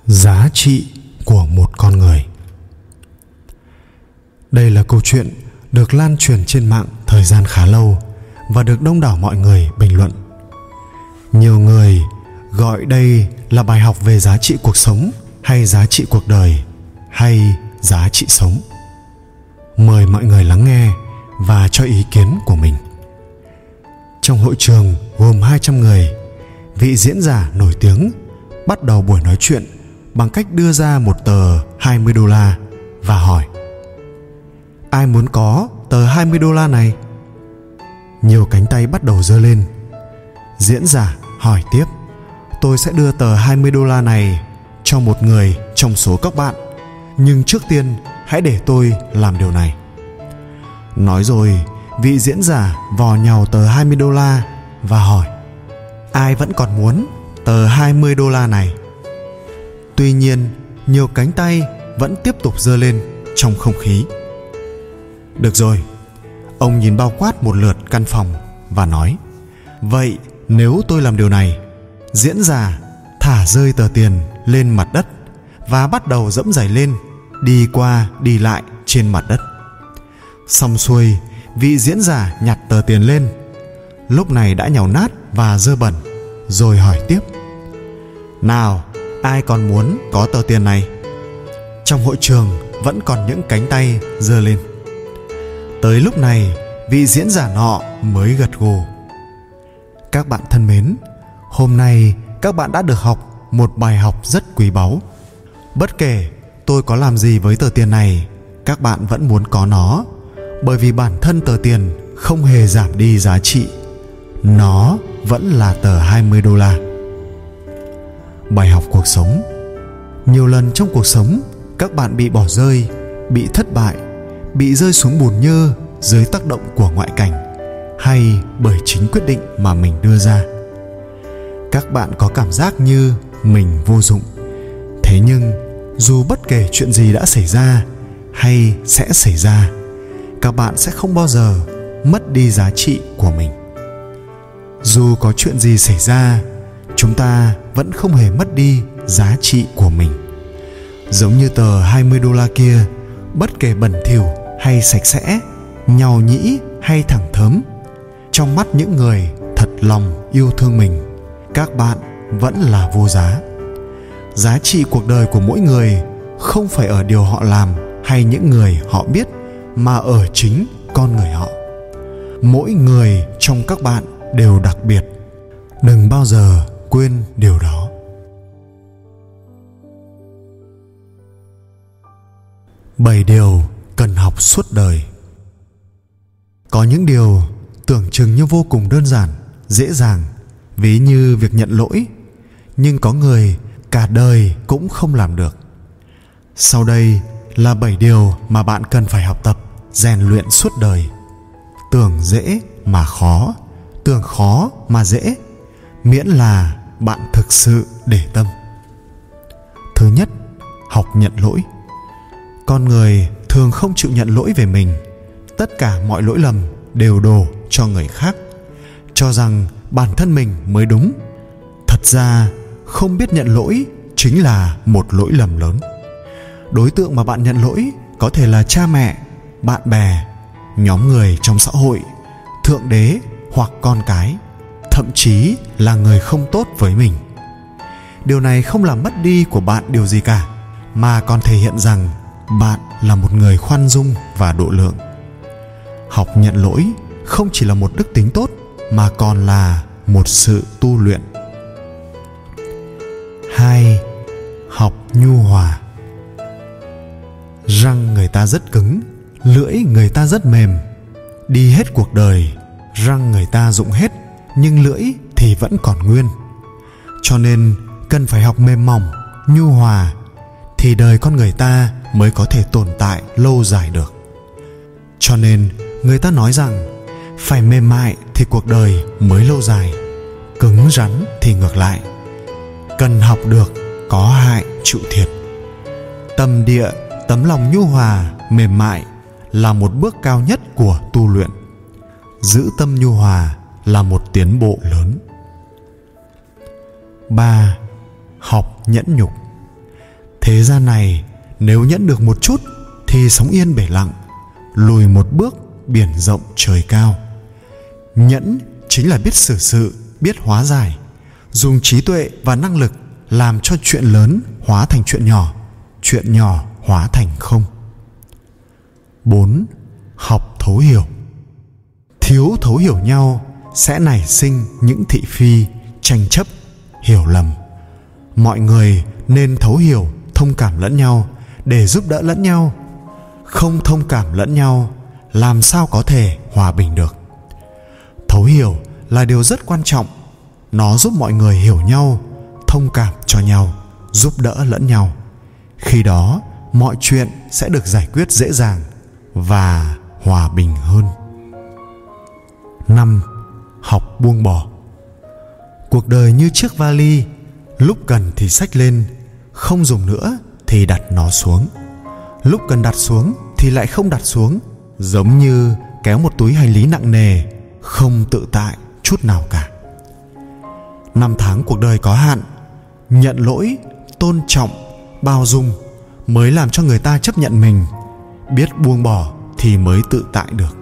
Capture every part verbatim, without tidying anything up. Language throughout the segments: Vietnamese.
Giá trị của một con người. Đây là câu chuyện được lan truyền trên mạng thời gian khá lâu và được đông đảo mọi người bình luận. Nhiều người gọi đây là bài học về giá trị cuộc sống, hay giá trị cuộc đời, hay giá trị sống. Mời mọi người lắng nghe và cho ý kiến của mình. Trong hội trường gồm hai trăm người, vị diễn giả nổi tiếng bắt đầu buổi nói chuyện bằng cách đưa ra một tờ hai mươi đô la và hỏi: ai muốn có tờ hai mươi đô la này? Nhiều cánh tay bắt đầu giơ lên. Diễn giả hỏi tiếp: tôi sẽ đưa tờ hai mươi đô la này cho một người trong số các bạn, nhưng trước tiên hãy để tôi làm điều này. Nói rồi, vị diễn giả vò nhàu tờ hai mươi đô la và hỏi: ai vẫn còn muốn tờ hai mươi đô la này? Tuy nhiên, nhiều cánh tay vẫn tiếp tục giơ lên trong không khí. Được rồi, ông nhìn bao quát một lượt căn phòng và nói: vậy nếu tôi làm điều này? Diễn giả thả rơi tờ tiền lên mặt đất và bắt đầu dẫm giày lên, đi qua đi lại trên mặt đất. Xong xuôi, vị diễn giả nhặt tờ tiền lên, lúc này đã nhàu nát và dơ bẩn, rồi hỏi tiếp: nào, ai còn muốn có tờ tiền này? Trong hội trường vẫn còn những cánh tay giơ lên. Tới lúc này, vị diễn giả nọ mới gật gù. Các bạn thân mến, hôm nay các bạn đã được học một bài học rất quý báu. Bất kể tôi có làm gì với tờ tiền này, các bạn vẫn muốn có nó, bởi vì bản thân tờ tiền không hề giảm đi giá trị. Nó vẫn là tờ hai mươi đô la. Bài học cuộc sống. Nhiều lần trong cuộc sống, các bạn bị bỏ rơi, bị thất bại, bị rơi xuống bùn nhơ dưới tác động của ngoại cảnh, hay bởi chính quyết định mà mình đưa ra. Các bạn có cảm giác như mình vô dụng. Thế nhưng, dù bất kể chuyện gì đã xảy ra hay sẽ xảy ra, các bạn sẽ không bao giờ mất đi giá trị của mình. Dù có chuyện gì xảy ra, chúng ta vẫn không hề mất đi giá trị của mình. Giống như tờ hai mươi đô la kia, bất kể bẩn thỉu hay sạch sẽ, nhàu nhĩ hay thẳng thớm, trong mắt những người thật lòng yêu thương mình, các bạn vẫn là vô giá. Giá trị cuộc đời của mỗi người không phải ở điều họ làm hay những người họ biết, mà ở chính con người họ. Mỗi người trong các bạn đều đặc biệt. Đừng bao giờ quên điều đó. Bảy điều cần học suốt đời. Có những điều tưởng chừng như vô cùng đơn giản, dễ dàng, ví như việc nhận lỗi, nhưng có người cả đời cũng không làm được. Sau đây là bảy điều mà bạn cần phải học tập, rèn luyện suốt đời. Tưởng dễ mà khó, tưởng khó mà dễ, miễn là bạn thực sự để tâm. Thứ nhất, học nhận lỗi. Con người thường không chịu nhận lỗi về mình. Tất cả mọi lỗi lầm đều đổ cho người khác, cho rằng bản thân mình mới đúng. Thật ra, không biết nhận lỗi chính là một lỗi lầm lớn. Đối tượng mà bạn nhận lỗi có thể là cha mẹ, bạn bè, nhóm người trong xã hội, thượng đế hoặc con cái, thậm chí là người không tốt với mình. Điều này không làm mất đi của bạn điều gì cả, mà còn thể hiện rằng bạn là một người khoan dung và độ lượng. Học nhận lỗi không chỉ là một đức tính tốt, mà còn là một sự tu luyện. Hai, học nhu hòa. Răng người ta rất cứng, lưỡi người ta rất mềm. Đi hết cuộc đời, răng người ta rụng hết, nhưng lưỡi thì vẫn còn nguyên. Cho nên cần phải học mềm mỏng, nhu hòa, thì đời con người ta mới có thể tồn tại lâu dài được. Cho nên người ta nói rằng phải mềm mại thì cuộc đời mới lâu dài, cứng rắn thì ngược lại. Cần học được, có hại chịu thiệt. Tâm địa, tấm lòng nhu hòa, mềm mại là một bước cao nhất của tu luyện. Giữ tâm nhu hòa là một tiến bộ lớn. Ba, học nhẫn nhục. Thế gian này nếu nhẫn được một chút thì sống yên bể lặng, lùi một bước biển rộng trời cao. Nhẫn chính là biết xử sự, biết hóa giải, dùng trí tuệ và năng lực làm cho chuyện lớn hóa thành chuyện nhỏ, chuyện nhỏ hóa thành không. bốn. Học thấu hiểu. Thiếu thấu hiểu nhau sẽ nảy sinh những thị phi, tranh chấp, hiểu lầm. Mọi người nên thấu hiểu, thông cảm lẫn nhau để giúp đỡ lẫn nhau. Không thông cảm lẫn nhau làm sao có thể hòa bình được. Thấu hiểu là điều rất quan trọng. Nó giúp mọi người hiểu nhau, thông cảm cho nhau, giúp đỡ lẫn nhau. Khi đó mọi chuyện sẽ được giải quyết dễ dàng và hòa bình hơn. năm. Học buông bỏ. Cuộc đời như chiếc vali, lúc cần thì xách lên, không dùng nữa thì đặt nó xuống. Lúc cần đặt xuống thì lại không đặt xuống, giống như kéo một túi hành lý nặng nề, không tự tại chút nào cả. Năm tháng cuộc đời có hạn, nhận lỗi, tôn trọng, bao dung mới làm cho người ta chấp nhận mình. Biết buông bỏ thì mới tự tại được.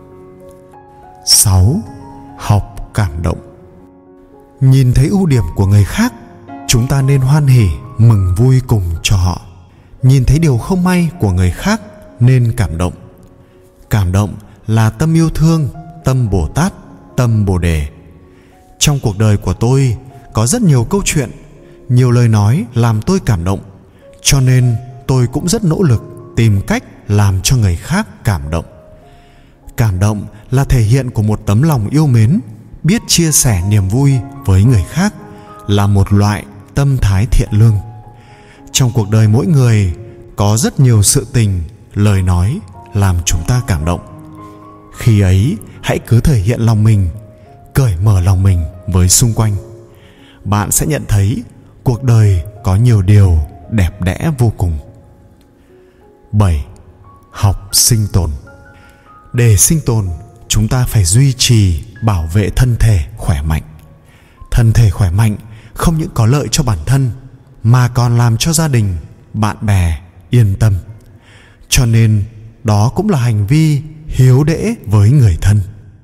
sáu. Học cảm động. Nhìn thấy ưu điểm của người khác, chúng ta nên hoan hỉ, mừng vui cùng cho họ. Nhìn thấy điều không may của người khác nên cảm động. Cảm động là tâm yêu thương, tâm Bồ Tát, tâm Bồ Đề. Trong cuộc đời của tôi có rất nhiều câu chuyện, nhiều lời nói làm tôi cảm động, cho nên tôi cũng rất nỗ lực tìm cách làm cho người khác cảm động. Cảm động là thể hiện của một tấm lòng yêu mến, biết chia sẻ niềm vui với người khác, là một loại tâm thái thiện lương. Trong cuộc đời mỗi người có rất nhiều sự tình, lời nói làm chúng ta cảm động. Khi ấy hãy cứ thể hiện lòng mình, cởi mở lòng mình với xung quanh. Bạn sẽ nhận thấy cuộc đời có nhiều điều đẹp đẽ vô cùng. bảy. Học sinh tồn. Để sinh tồn, chúng ta phải duy trì, bảo vệ thân thể khỏe mạnh. Thân thể khỏe mạnh không những có lợi cho bản thân mà còn làm cho gia đình, bạn bè yên tâm. Cho nên đó cũng là hành vi hiếu đễ với người thân.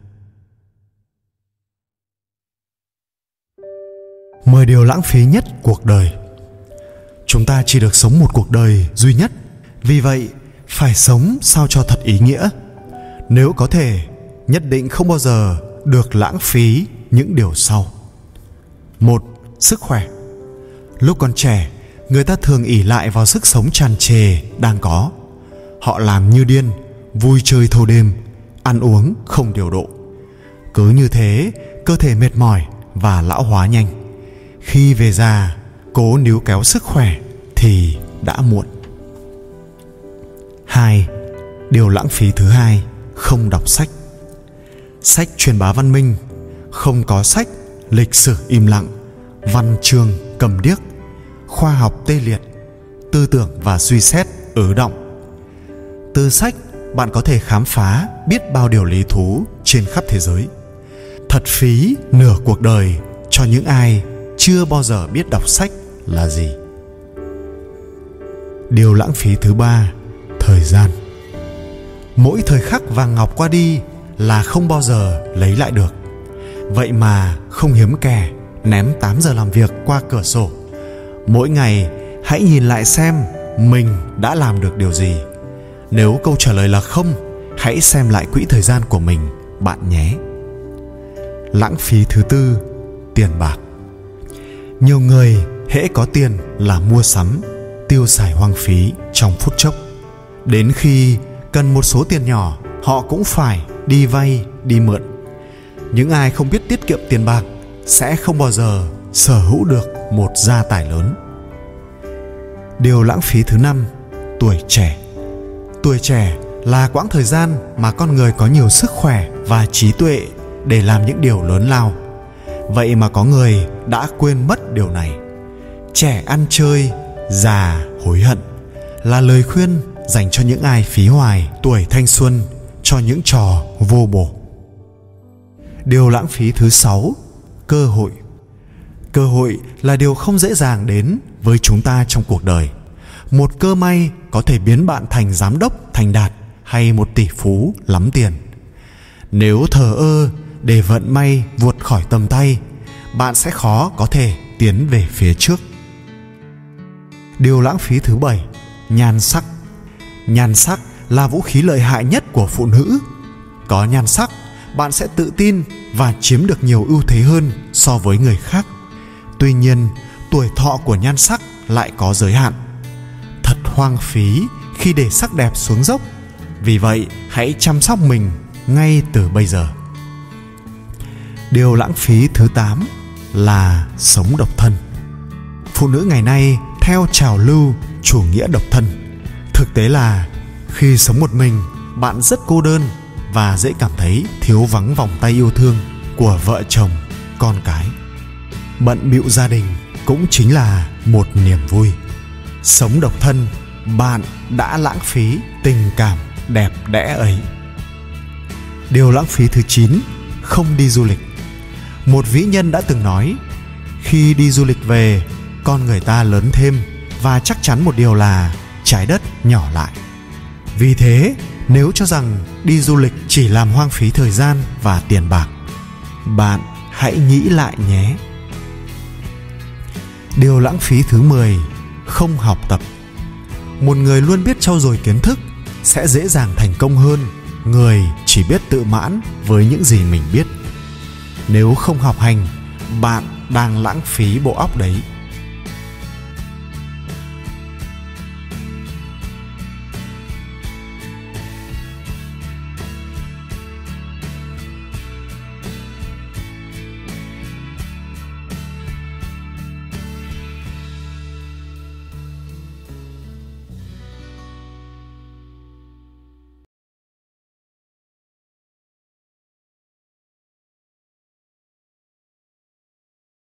Mười điều lãng phí nhất cuộc đời. Chúng ta chỉ được sống một cuộc đời duy nhất, vì vậy phải sống sao cho thật ý nghĩa. Nếu có thể, nhất định không bao giờ được lãng phí những điều sau. Một. Sức khỏe. Lúc còn trẻ, người ta thường ỷ lại vào sức sống tràn trề đang có. Họ làm như điên, vui chơi thâu đêm, ăn uống không điều độ. Cứ như thế, cơ thể mệt mỏi và lão hóa nhanh. Khi về già, cố níu kéo sức khỏe thì đã muộn. Hai. Điều lãng phí thứ hai, không đọc sách. Sách truyền bá văn minh, không có sách, lịch sử im lặng, văn chương cầm điếc, khoa học tê liệt, tư tưởng và suy xét ứ động. Từ sách, bạn có thể khám phá biết bao điều lý thú trên khắp thế giới. Thật phí nửa cuộc đời cho những ai chưa bao giờ biết đọc sách là gì. Điều lãng phí thứ ba, thời gian. Mỗi thời khắc vàng ngọc qua đi là không bao giờ lấy lại được. Vậy mà không hiếm kẻ ném tám giờ làm việc qua cửa sổ. Mỗi ngày hãy nhìn lại xem mình đã làm được điều gì. Nếu câu trả lời là không, hãy xem lại quỹ thời gian của mình bạn nhé. Lãng phí thứ tư, tiền bạc. Nhiều người hễ có tiền là mua sắm, tiêu xài hoang phí trong phút chốc. Đến khi cần một số tiền nhỏ, họ cũng phải đi vay, đi mượn. Những ai không biết tiết kiệm tiền bạc sẽ không bao giờ sở hữu được một gia tài lớn. Điều lãng phí thứ năm, tuổi trẻ. Tuổi trẻ là quãng thời gian mà con người có nhiều sức khỏe và trí tuệ để làm những điều lớn lao. Vậy mà có người đã quên mất điều này. Trẻ ăn chơi, già hối hận là lời khuyên dành cho những ai phí hoài tuổi thanh xuân cho những trò vô bổ. Điều lãng phí thứ sáu, cơ hội. Cơ hội là điều không dễ dàng đến với chúng ta trong cuộc đời. Một cơ may có thể biến bạn thành giám đốc thành đạt hay một tỷ phú lắm tiền. Nếu thờ ơ để vận may vụt khỏi tầm tay, bạn sẽ khó có thể tiến về phía trước. Điều lãng phí thứ bảy, nhan sắc. Nhan sắc là vũ khí lợi hại nhất của phụ nữ. Có nhan sắc, bạn sẽ tự tin và chiếm được nhiều ưu thế hơn so với người khác. Tuy nhiên, tuổi thọ của nhan sắc lại có giới hạn. Thật hoang phí khi để sắc đẹp xuống dốc. Vì vậy, hãy chăm sóc mình ngay từ bây giờ. Điều lãng phí thứ tám là sống độc thân. Phụ nữ ngày nay theo trào lưu chủ nghĩa độc thân. Thực tế là khi sống một mình, bạn rất cô đơn và dễ cảm thấy thiếu vắng vòng tay yêu thương của vợ chồng, con cái. Bận bịu gia đình cũng chính là một niềm vui. Sống độc thân, bạn đã lãng phí tình cảm đẹp đẽ ấy. Điều lãng phí thứ chín, không đi du lịch. Một vĩ nhân đã từng nói, khi đi du lịch về, con người ta lớn thêm và chắc chắn một điều là trái đất nhỏ lại. Vì thế, nếu cho rằng đi du lịch chỉ làm hoang phí thời gian và tiền bạc, bạn hãy nghĩ lại nhé. Điều lãng phí thứ mười, không học tập. Một người luôn biết trau dồi kiến thức sẽ dễ dàng thành công hơn người chỉ biết tự mãn với những gì mình biết. Nếu không học hành, bạn đang lãng phí bộ óc đấy.